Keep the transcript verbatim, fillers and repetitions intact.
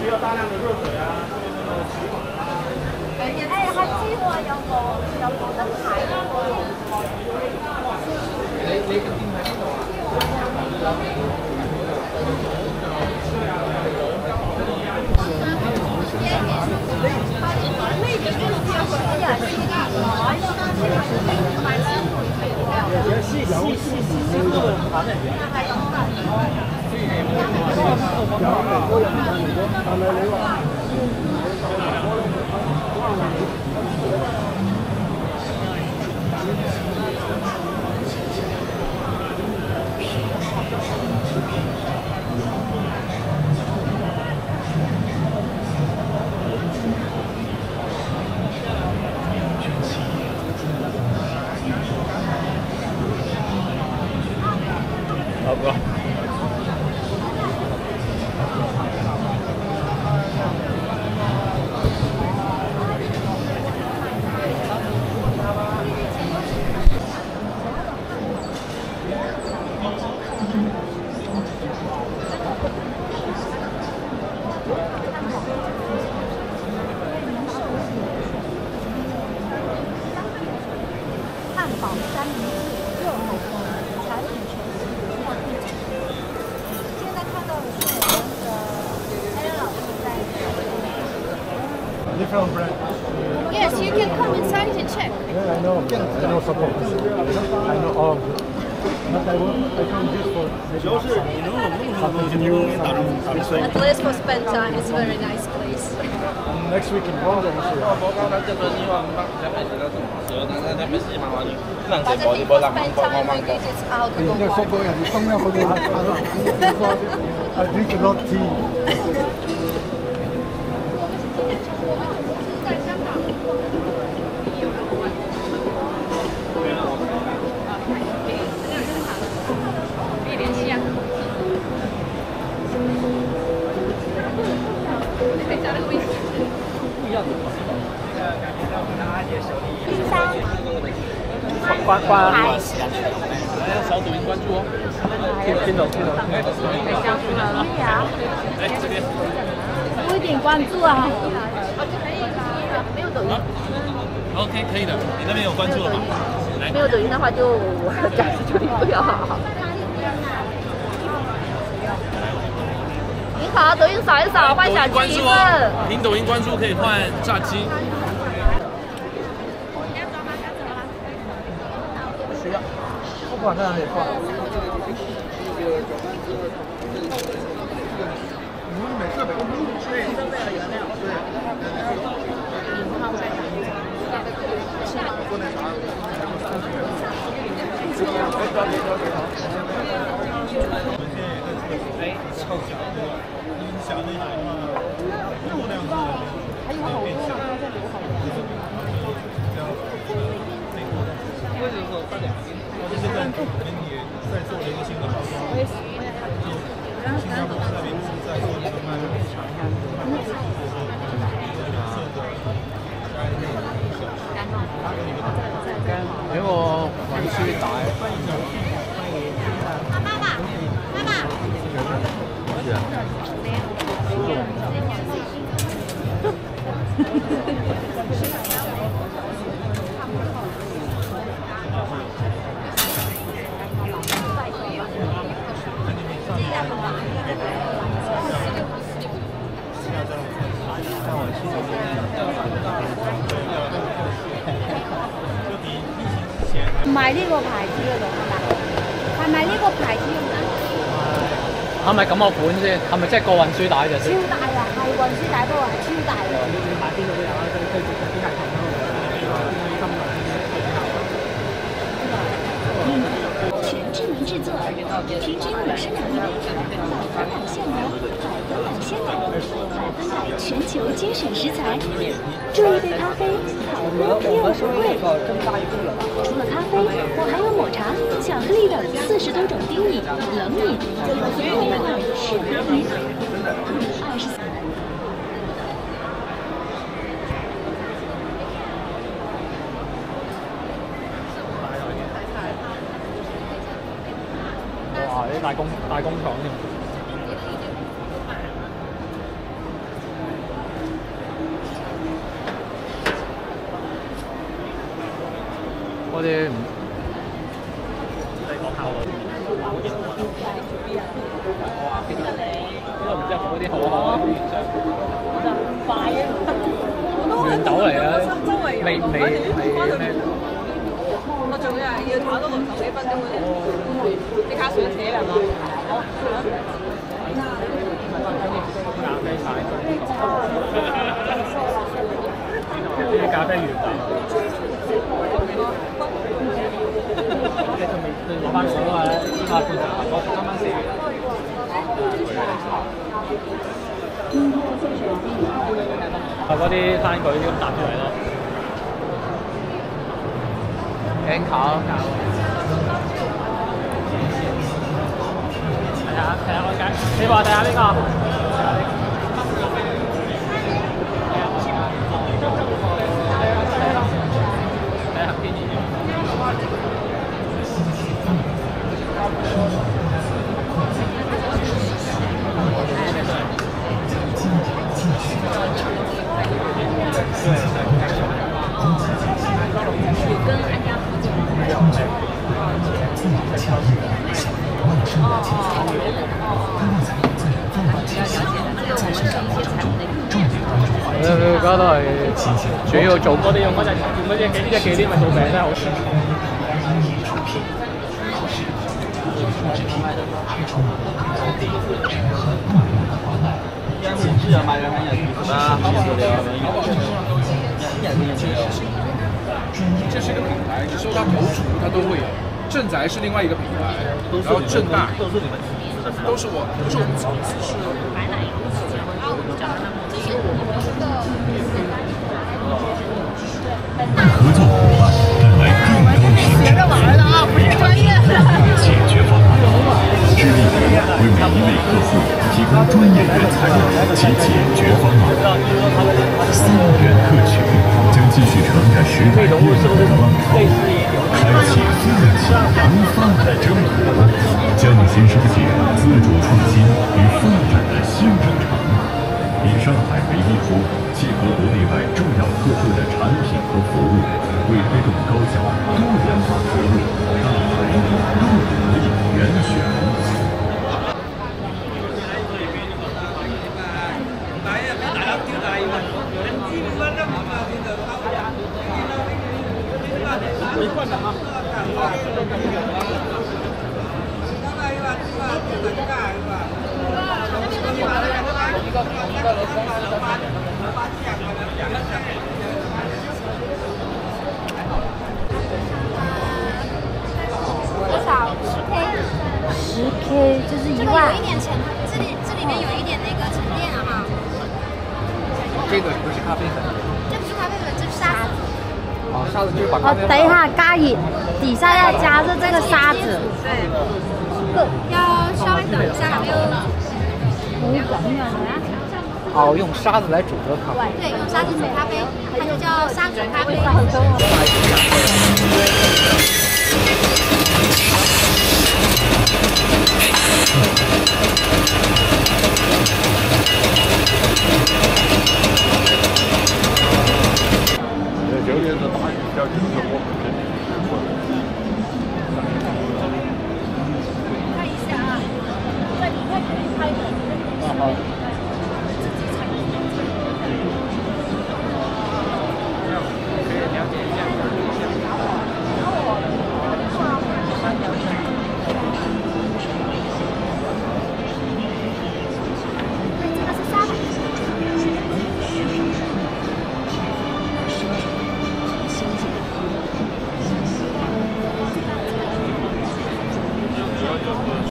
需要大量的热水啊，呃，洗碗啊。 誒，係知喎，有冇有冇得睇啊？ 你你嘅店喺邊度啊？ 细细细细个盘嚟好哥。 汉堡三明治、热狗堡、产品全席原价一折。现在看到的是我们的艾伦老师在。 Different brand. Yes, you can come inside and check. Yeah, I know. I know support. I know all of it. But I want, I found this for something new, something different. At least for spend time, it's a very nice place. Next week in London, sure. But I think for spend time, maybe it's out of the water. I drink a lot of tea. 关关啊！小抖音关注哦。听听懂听懂。哎，这边。 多一点关注啊！没有抖音。 OK， 可以的。你那边有关注了吗？ 没有抖音的话就暂时处理不了。您好，抖音扫一扫，换小鸡一份。 凭抖音关注可以换炸鸡。 需要，不管在哪里放。我们每次每个对设备的原料对。不能啥。哎，臭小的，小的来的话，重量是还有好多呢，在留好多。为什么说大两斤？这是在跟你在做了一个新的包装。我也是。新加坡那边是在做那个卖的长样的，色的，加一点小俾我運輸帶。 媽媽，媽媽。 係啊。 買呢個牌子嗰度係嘛？係咪呢個牌子用緊？ 係咪咁個款先？係咪即係個運輸帶就先？ 超大啊！係運輸帶，不過係超大嘅。 你你買邊度都有啊，最最最邊係同嗰個金銀。 全智能制作，平均五十秒一杯，百分百现磨，百分百鲜奶，百分百全球精选食材。这一杯咖啡好喝又不贵。除了咖啡，我还有抹茶、巧克力等四十多种冰饮、冷饮，最后一款是咖啡。二十。 哇！啲大工大工廠添。 嗰啲唔。呢個唔知係嗰啲好好圓豆嚟啊！味味味咩？ 我仲要係要炒多六十幾分鐘嗰啲，即刻上車係嘛？ 咖啡茶，呢啲咖啡圓豆。你仲未攞翻我啊？依家半茶，我啱啱食完。係嗰啲餐具咁搭出嚟咯。Anchor 睇下睇下我揀，你話睇下呢個。睇下邊啲。佢佢嗰度係主要做嗰啲用嗰隻用嗰隻幾隻忌廉咪做名真係好。 这是一个品牌，你搜它头厨，它都会有。正宅是另外一个品牌，然后正大都是你们都是我，都是我们公司是。 合作伙伴带来更高品质服务解决方案，致力于为每一位客户提供专业人才及解决方案。三元客群将继续传染时代变革的浪潮，开启富起洋饭的征途，将新书写自主创新与发展的新征程。以上海为一呼，契合国内外重要客户的产品和服务，为推动高效多元化服务，上海路德意严选。 多少？十 K。十 K 就是一万。 有一点沉，这里这里面有一点那个沉淀了哈。 这个不是咖啡粉。 这不是咖啡粉，这是沙子。 哦，沙子就是把咖啡。 哦，等一下，加热，底下要加热这个沙子。 对。要稍微等一下，还没有。 哦，用沙子来煮这咖啡。 对，用沙子煮咖啡，它就叫沙煮咖啡。 嗯